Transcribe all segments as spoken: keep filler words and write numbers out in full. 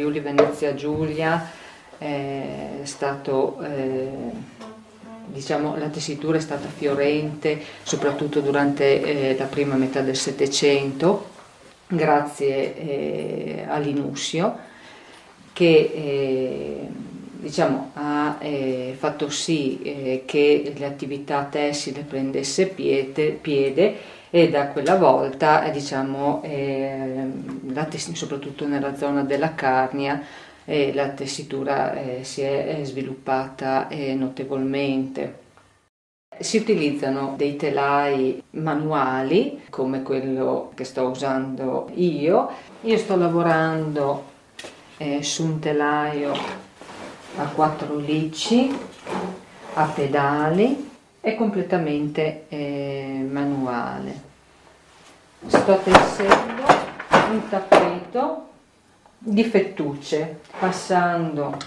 Friuli Venezia Giulia è stato, eh, diciamo, la tessitura è stata fiorente soprattutto durante eh, la prima metà del Settecento, grazie eh, a Linussio, che eh, diciamo, ha eh, fatto sì eh, che l'attività tessile prendesse piede, piede e da quella volta, eh, diciamo, eh, la soprattutto nella zona della Carnia, eh, la tessitura eh, si è sviluppata eh, notevolmente. Si utilizzano dei telai manuali come quello che sto usando io. Io sto lavorando eh, su un telaio a quattro lici, a pedali, è completamente eh, manuale. Sto tessendo un tappeto di fettucce, passando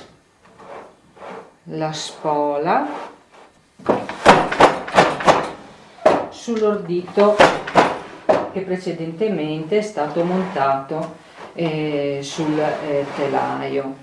la spola sull'ordito che precedentemente è stato montato eh, sul eh, telaio.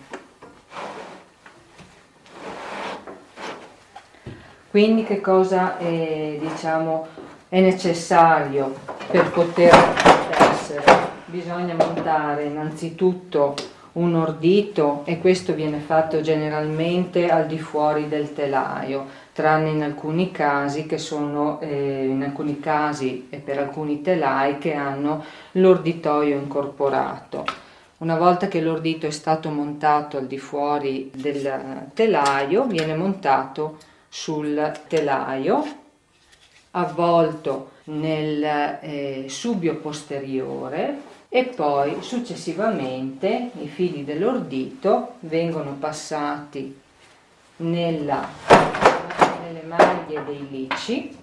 Quindi che cosa è, diciamo, è necessario per poter tessere? Bisogna montare innanzitutto un ordito, e questo viene fatto generalmente al di fuori del telaio, tranne in alcuni casi che sono eh, in alcuni casi e per alcuni telai che hanno l'orditoio incorporato. Una volta che l'ordito è stato montato al di fuori del telaio, viene montato sul telaio, avvolto nel eh, subio posteriore, e poi successivamente i fili dell'ordito vengono passati nella, nelle maglie dei lici.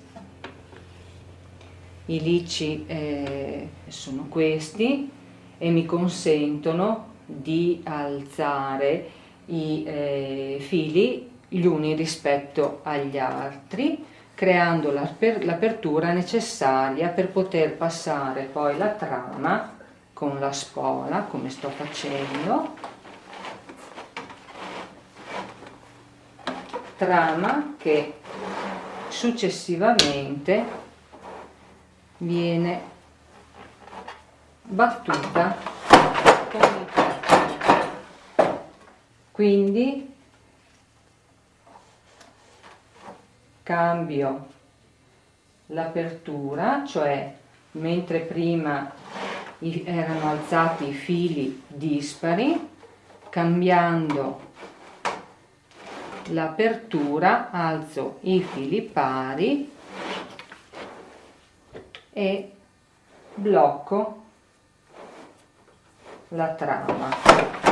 I lici eh, sono questi e mi consentono di alzare i eh, fili gli uni rispetto agli altri, creando l'apertura necessaria per poter passare poi la trama con la spola, come sto facendo, trama che successivamente viene battuta con il cartone. Quindi cambio l'apertura, cioè mentre prima erano alzati i fili dispari, cambiando l'apertura alzo i fili pari e blocco la trama.